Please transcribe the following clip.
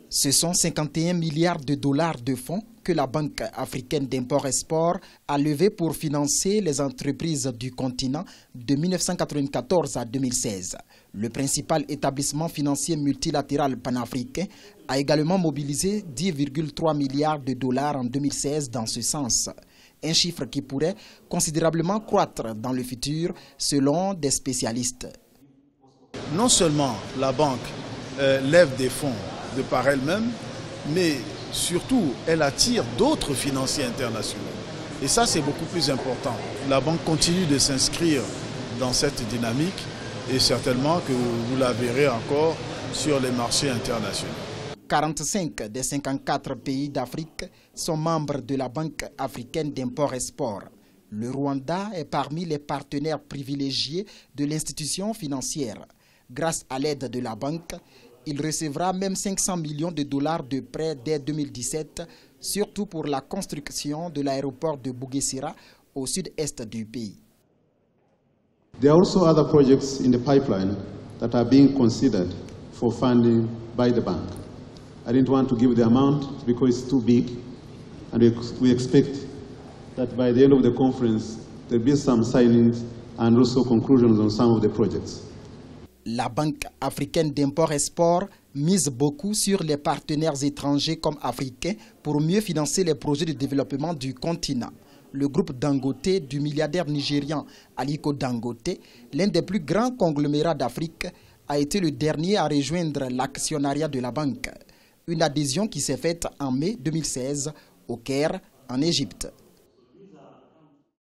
Ce sont 51 milliards de dollars de fonds que la Banque africaine d'import-export a levés pour financer les entreprises du continent de 1994 à 2016. Le principal établissement financier multilatéral panafricain a également mobilisé 10,3 milliards de dollars en 2016 dans ce sens. Un chiffre qui pourrait considérablement croître dans le futur selon des spécialistes. Non seulement la banque lève des fonds de par elle-même, mais surtout elle attire d'autres financiers internationaux. Et ça, c'est beaucoup plus important. La banque continue de s'inscrire dans cette dynamique et certainement que vous la verrez encore sur les marchés internationaux. 45 des 54 pays d'Afrique sont membres de la Banque africaine d'import-export. Le Rwanda est parmi les partenaires privilégiés de l'institution financière. Grâce à l'aide de la banque, il recevra même 500 millions de dollars de prêts dès 2017, surtout pour la construction de l'aéroport de Bugesera au sud-est du pays. There are also other projects in the pipeline that are being considered for funding by the bank. I didn't want to give the amount because it's too big, and we expect that by the end of the conference there will be some signings and also conclusions on some of the projects. La Banque africaine d'import-export mise beaucoup sur les partenaires étrangers comme africains pour mieux financer les projets de développement du continent. Le groupe Dangote du milliardaire nigérian Aliko Dangote, l'un des plus grands conglomérats d'Afrique, a été le dernier à rejoindre l'actionnariat de la banque. Une adhésion qui s'est faite en mai 2016 au Caire, en Égypte.